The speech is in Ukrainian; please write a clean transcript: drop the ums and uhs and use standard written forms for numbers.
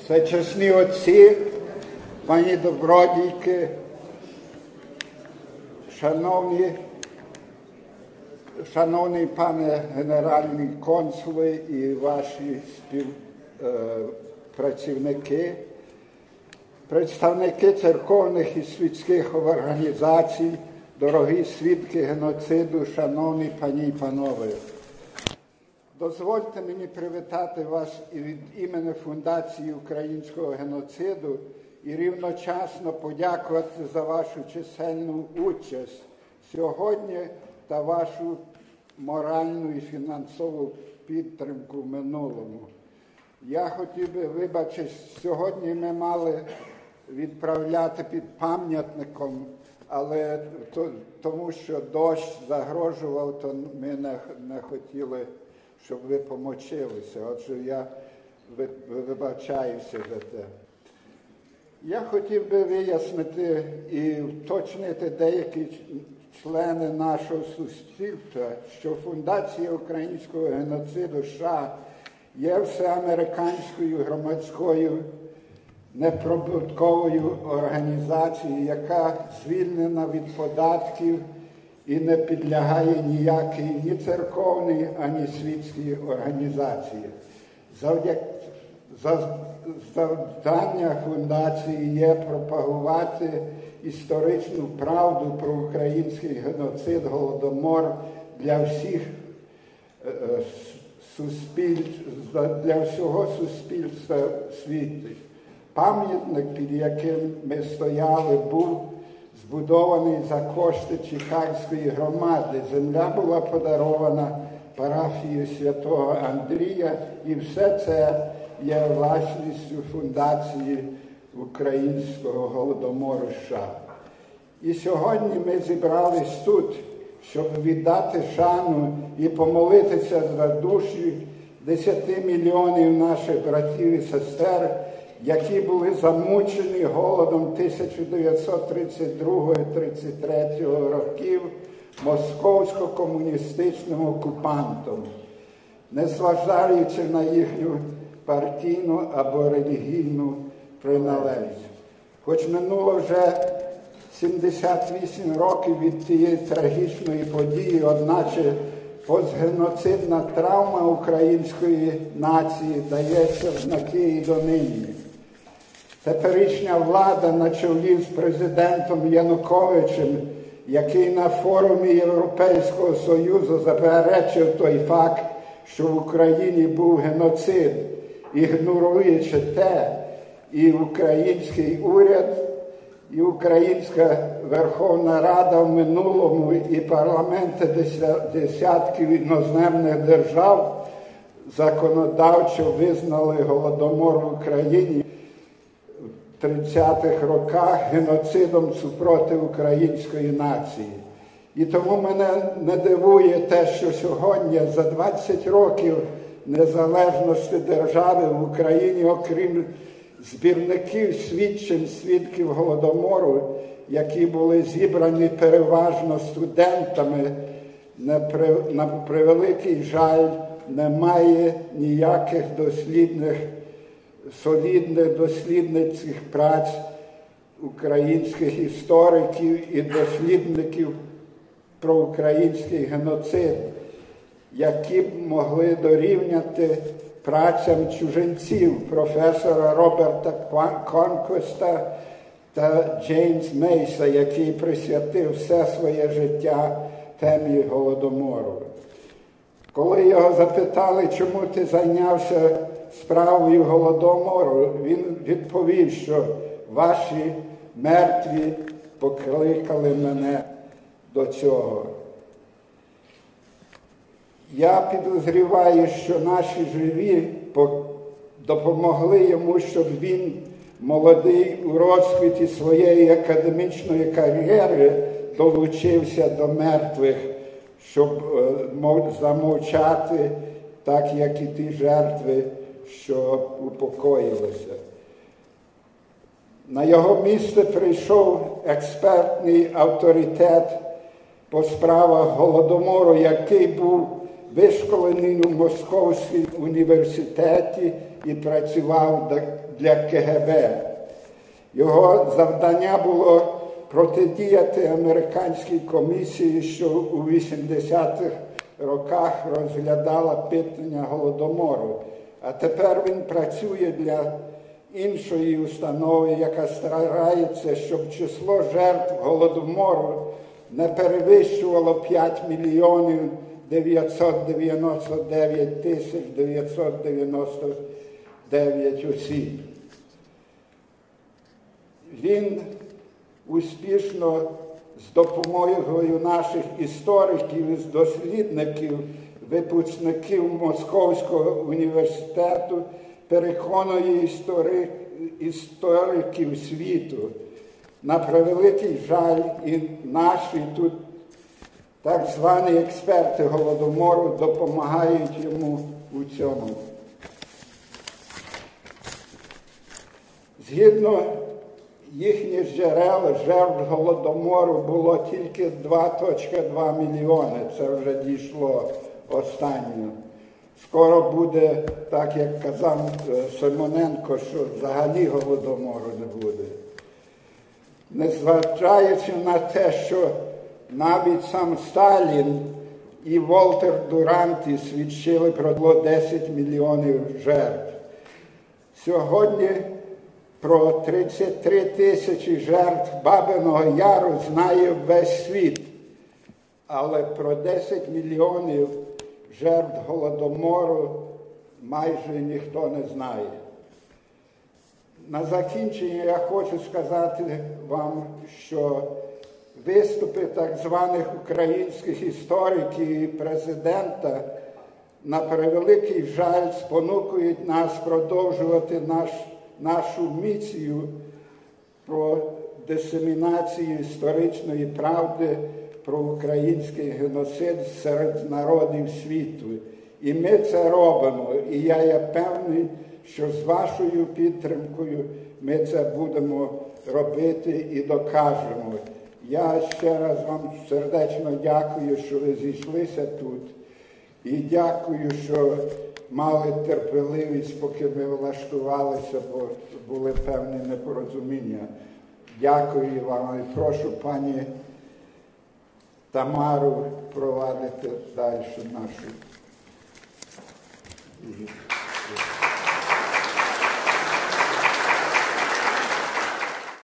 Всечесні отці, пані добродійки, шановний пане генеральний консуле і ваші співпрацівники, представники церковних і світських організацій, дорогі свідки геноциду, шановні пані і панове. Дозвольте мені привітати вас і від імені Фундації українського геноциду і рівночасно подякувати за вашу чисельну участь сьогодні та вашу моральну і фінансову підтримку в минулому. Я хотів би вибачити, сьогодні ми мали відправляти під пам'ятником, але тому що дощ загрожував, то ми не хотіли, щоб ви помочилися. Отже, я вибачаюся за те. Я хотів би вияснити і уточнити деякі члени нашого суспільства, що Фундація українського геноциду США є всеамериканською громадською неприбутковою організацією, яка звільнена від податків і не підлягає ніякій ні церковній, ані світській організації. Завдання фундації є пропагувати історичну правду про український геноцид, голодомор для всього суспільства світу. Пам'ятник, під яким ми стояли, був збудований за кошти Чикагської громади. Земля була подарована парафії святого Андрія, і все це є власністю Фундації українського голодомору США. І сьогодні ми зібрались тут, щоб віддати шану і помолитися за душі 10 мільйонів наших братів і сестер, які були замучені голодом 1932-33 років московсько-комуністичним окупантом, незважаючи на їхню партійну або релігійну приналежність. Хоч минуло вже 78 років від тієї трагічної події, одначе постгеноцидна травма української нації дається в знаки і донині. Теперішня влада на чолі з президентом Януковичем, який на форумі Європейського Союзу заперечив той факт, що в Україні був геноцид, ігноруючи те, і український уряд, і Українська Верховна Рада в минулому, і парламенти десятків іноземних держав законодавчо визнали голодомор в Україні в 30-х роках геноцидом супроти української нації. І тому мене не дивує те, що сьогодні, за 20 років незалежності держави, в Україні, окрім збірників свідчень свідків голодомору, які були зібрані переважно студентами, на превеликий жаль, немає ніяких солідних дослідницьких праць українських істориків і дослідників про український геноцид, які б могли дорівняти працям чужинців професора Роберта Конквеста та Джеймс Мейса, який присвятив все своє життя темі голодомору. Коли його запитали, чому ти зайнявся справою голодомору, він відповів, що ваші мертві покликали мене до цього. Я підозрюваю, що наші живі допомогли йому, щоб він, молодий у розквіті своєї академічної кар'єри, долучився до мертвих, щоб замовчати, так як і ті жертви, що упокоїлися. На його місце прийшов експертний авторитет по справах голодомору, який був вишколений у Московському університеті і працював для КГБ. Його завдання було протидіяти американській комісії, що у 80-х роках розглядала питання Голодомору. А тепер він працює для іншої установи, яка старається, щоб число жертв Голодомору не перевищувало 5 мільйонів 999 тисяч 999 осіб. Він успішно з допомогою наших істориків і дослідників, випускників Московського університету переконує істориків світу. На превеликий жаль, і наші тут так звані експерти Голодомору допомагають йому у цьому. Згідно їхніх джерел, жертв Голодомору було тільки 2,2 мільйони. Це вже дійшло останнє. Скоро буде, так як казав Симоненко, що взагалі Голодомору не буде. Незважаючи на те, що навіть сам Сталін і Волтер Дуранті свідчили про 10 мільйонів жертв. Сьогодні про 33 тисячі жертв Бабиного Яру знає весь світ, але про 10 мільйонів жертв Голодомору майже ніхто не знає. На закінчення я хочу сказати вам, що виступи так званих українських істориків і президента, на превеликий жаль, спонукують нас продовжувати нашу місію про дисемінацію історичної правди про український геноцид серед народів світу. І ми це робимо. І я є певний, що з вашою підтримкою ми це будемо робити і докажемо. Я ще раз вам сердечно дякую, що ви зійшлися тут. І дякую, що мали терпеливість, поки ми влаштувалися, бо були певні непорозуміння. Дякую вам і прошу пані Тамару провадити далі нашу.